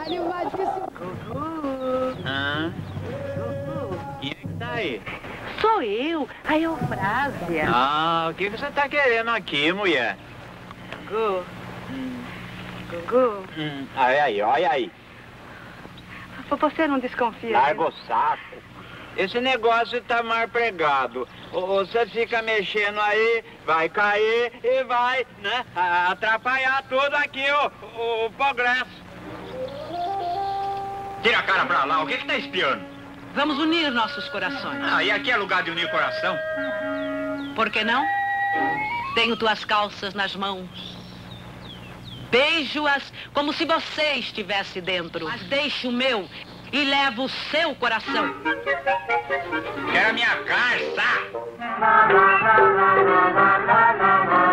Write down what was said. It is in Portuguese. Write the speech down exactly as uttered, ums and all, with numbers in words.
animado que esse... Gugu. Ah. Quem é que tá aí? Sou eu, a Eufrásia. Ah, o que que você tá querendo aqui, mulher? Gugu. Gugu. Hum, olha aí, olha aí. Você não desconfia? Larga o saco. Esse negócio tá mal pregado. Você fica mexendo aí, vai cair e vai, né, atrapalhar tudo aqui o, o, o progresso. Tira a cara pra lá, o que que tá espiando? Vamos unir nossos corações. Ah, e aqui é lugar de unir coração? Por que não? Tenho tuas calças nas mãos. Beijo-as como se você estivesse dentro. Mas deixe o meu e levo o seu coração. Quero a minha carça!